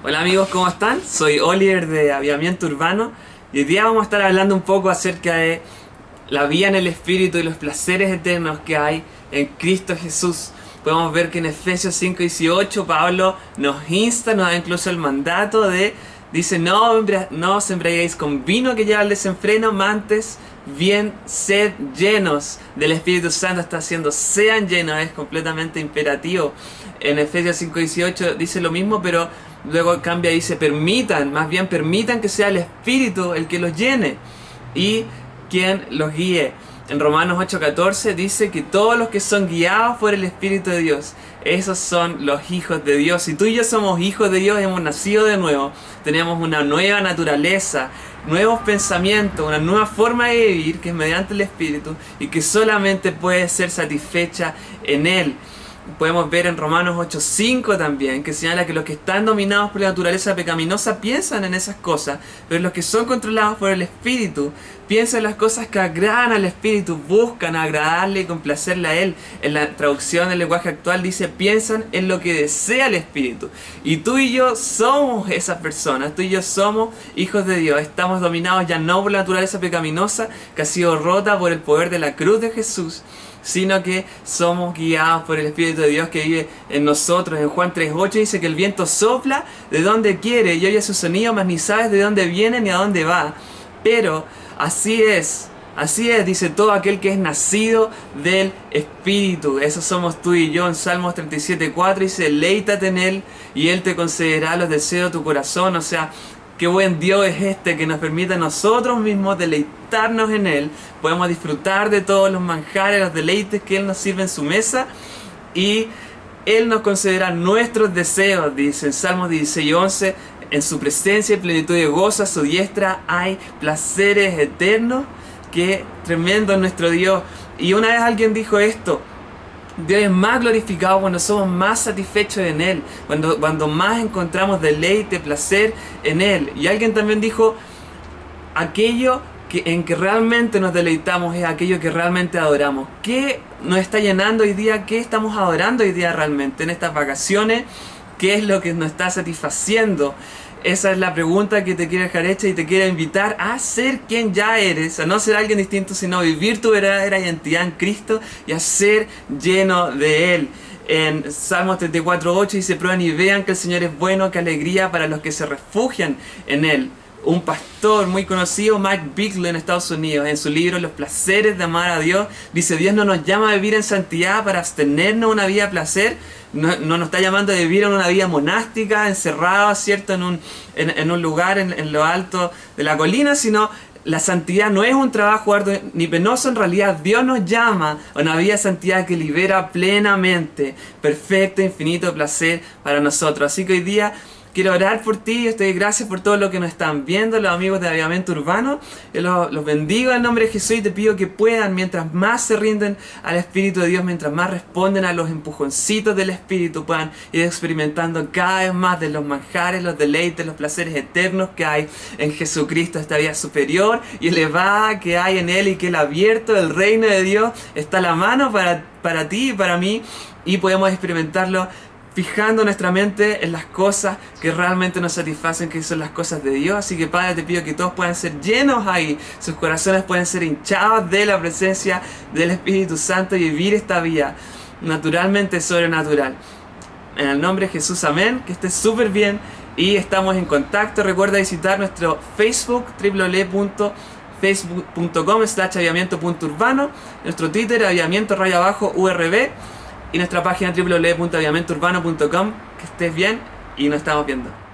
Hola amigos, ¿cómo están? Soy Oliver de Avivamiento Urbano y hoy día vamos a estar hablando un poco acerca de la vida en el Espíritu y los placeres eternos que hay en Cristo Jesús. Podemos ver que en Efesios 5:18 Pablo nos insta, nos da incluso el mandato dice, no os embriaguéis con vino que lleva al desenfreno, antes bien sed llenos del Espíritu Santo. Está haciendo sean llenos, es completamente imperativo. En Efesios 5:18 dice lo mismo, pero luego cambia y dice más bien permitan que sea el Espíritu el que los llene y quien los guíe. En Romanos 8:14 dice que todos los que son guiados por el Espíritu de Dios, esos son los hijos de Dios. Si tú y yo somos hijos de Dios, hemos nacido de nuevo, tenemos una nueva naturaleza, nuevos pensamientos, una nueva forma de vivir que es mediante el Espíritu y que solamente puede ser satisfecha en Él. Podemos ver en Romanos 8:5 también, que señala que los que están dominados por la naturaleza pecaminosa piensan en esas cosas, pero los que son controlados por el Espíritu piensan en las cosas que agradan al Espíritu, buscan agradarle y complacerle a Él. En la traducción del lenguaje actual dice, piensan en lo que desea el Espíritu. Y tú y yo somos esas personas, tú y yo somos hijos de Dios, estamos dominados ya no por la naturaleza pecaminosa que ha sido rota por el poder de la cruz de Jesús, sino que somos guiados por el Espíritu de Dios que vive en nosotros. En Juan 3:8 dice que el viento sopla de donde quiere y oye su sonido, mas ni sabes de dónde viene ni a dónde va. Pero así es, dice todo aquel que es nacido del Espíritu. Eso somos tú y yo. En Salmos 37:4 dice, deleítate en Él y Él te concederá los deseos de tu corazón. O sea, qué buen Dios es este que nos permite a nosotros mismos deleitarnos en Él. Podemos disfrutar de todos los manjares, los deleites que Él nos sirve en su mesa y Él nos concederá nuestros deseos, dice en Salmos 16:11, en su presencia y plenitud de gozo, a su diestra hay placeres eternos. Qué tremendo es nuestro Dios. Y una vez alguien dijo esto: Dios es más glorificado cuando somos más satisfechos en Él, cuando más encontramos deleite, placer en Él. Y alguien también dijo, aquello en que realmente nos deleitamos es aquello que realmente adoramos. ¿Qué nos está llenando hoy día? ¿Qué estamos adorando hoy día realmente en estas vacaciones? ¿Qué es lo que nos está satisfaciendo? Esa es la pregunta que te quiero dejar hecha y te quiero invitar a ser quien ya eres, a no ser alguien distinto, sino vivir tu verdadera identidad en Cristo y a ser lleno de Él. En Salmos 34:8 dice, prueben y vean que el Señor es bueno, que alegría para los que se refugian en Él. Un pastor muy conocido, Mike Bickle, en Estados Unidos, en su libro Los placeres de amar a Dios, dice, Dios no nos llama a vivir en santidad para abstenernos de una vida de placer, no nos está llamando a vivir en una vida monástica, encerrada, ¿cierto?, en un lugar en lo alto de la colina, sino la santidad no es un trabajo arduo ni penoso. En realidad Dios nos llama a una vida de santidad que libera plenamente, perfecto, infinito placer para nosotros. Así que hoy día quiero orar por ti. Estoy gracias por todo lo que nos están viendo, los amigos de Avivamiento Urbano. Yo los bendigo en nombre de Jesús y te pido que puedan, mientras más se rinden al Espíritu de Dios, mientras más responden a los empujoncitos del Espíritu, puedan ir experimentando cada vez más de los manjares, los deleites, los placeres eternos que hay en Jesucristo, esta vida superior y elevada que hay en Él, y que el abierto del reino de Dios está a la mano para ti y para mí, y podemos experimentarlo fijando nuestra mente en las cosas que realmente nos satisfacen, que son las cosas de Dios. Así que Padre, te pido que todos puedan ser llenos ahí, sus corazones pueden ser hinchados de la presencia del Espíritu Santo y vivir esta vida naturalmente sobrenatural. En el nombre de Jesús, amén. Que estés súper bien y estamos en contacto. Recuerda visitar nuestro Facebook, www.facebook.com/avivamiento.urbano, nuestro Twitter, avivamiento_urb, y nuestra página www.avivamientourbano.com. Que estés bien y nos estamos viendo.